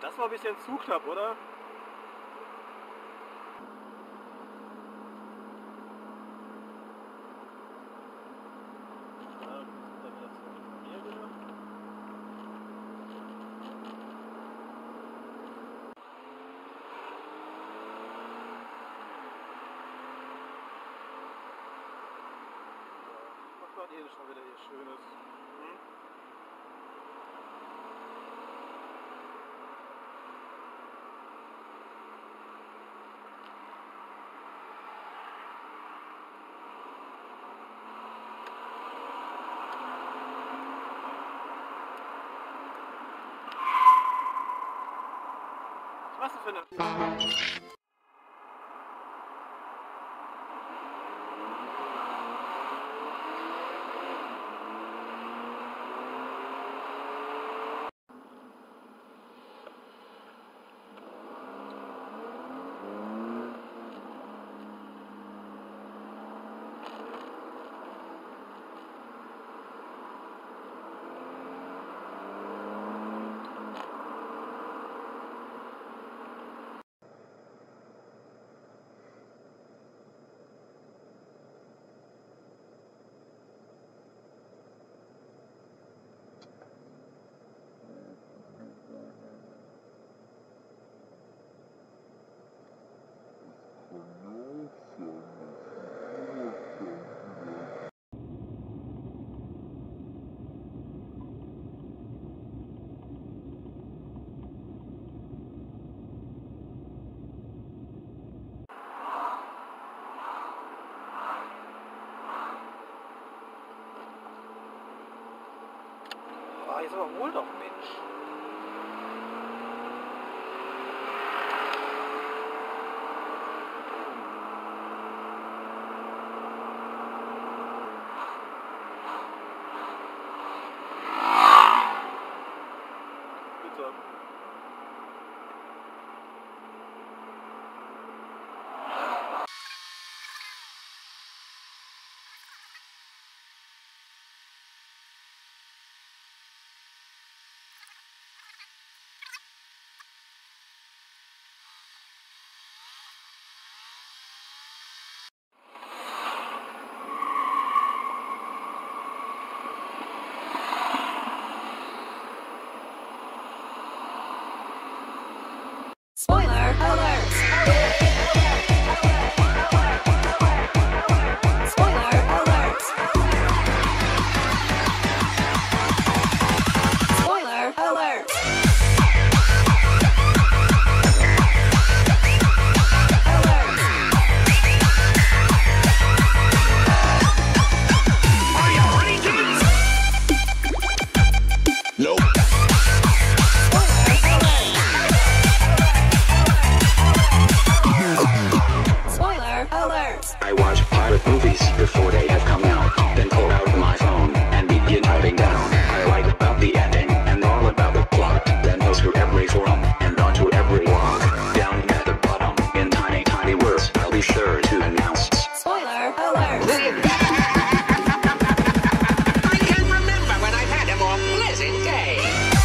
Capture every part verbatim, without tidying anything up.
Das war ein bisschen zu knapp, oder? Was eh schon wieder hier Schönes. Hm? Was machst du für eine... Ah, jetzt aber wohl doch, Mensch. Bitte. Spoiler alert! Spoiler alert! Spoiler alert! Are you ready, kids? Nope. I watch pirate movies before they have come out, then pull out my phone and begin typing down. I write about the ending and all about the plot, then post to every forum and onto every blog. Down at the bottom, in tiny, tiny words, I'll be sure to announce. Spoiler alert! I can't remember when I've had a more pleasant day.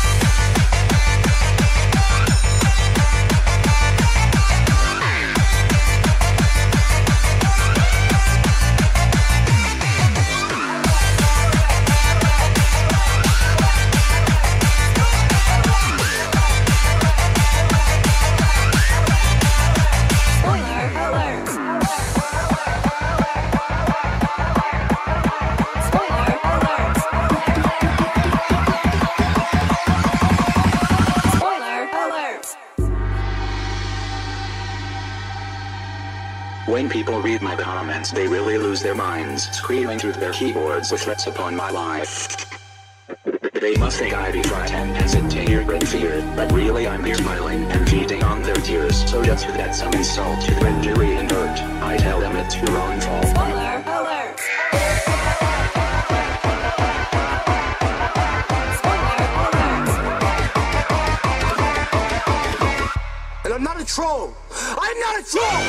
When people read my comments, they really lose their minds, screaming through their keyboards with threats upon my life. They must think I be frightened and sit here in fear, but really I'm here smiling and feeding on their tears. So just to add some insult to the injury and hurt, I tell them it's your own fault. Spoiler alert! Spoiler alert! And I'm not a troll! I'm not a troll!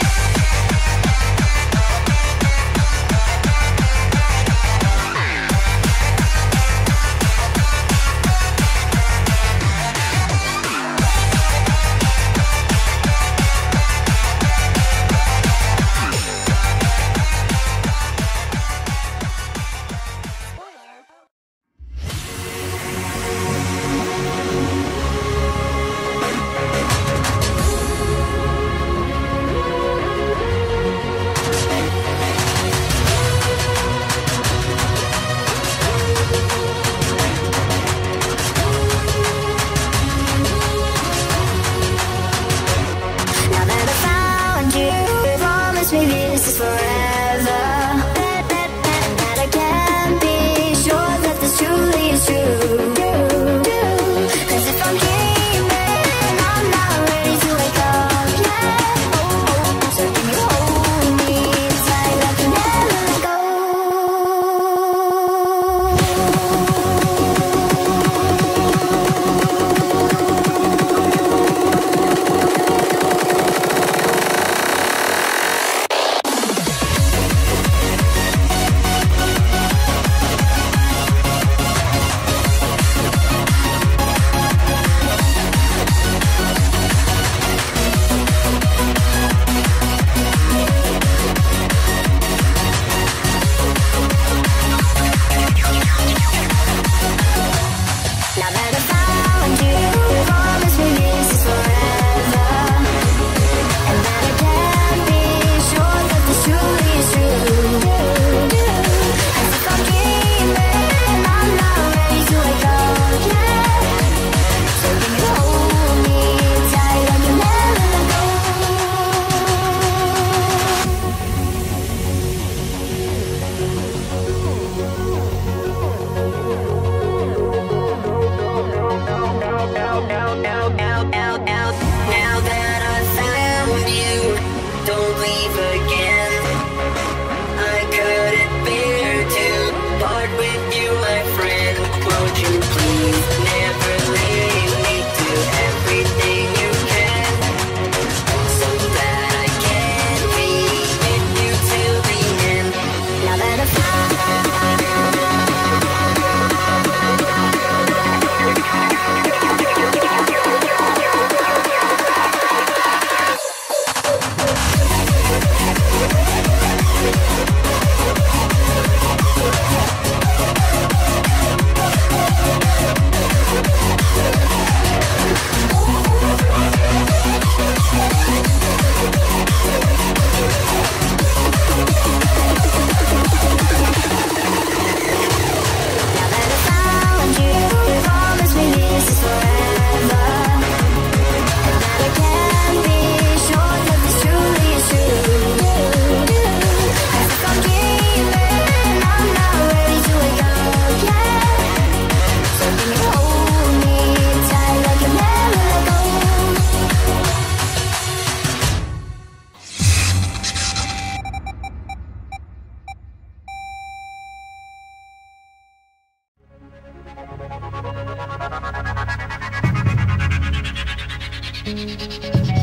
Tschüss.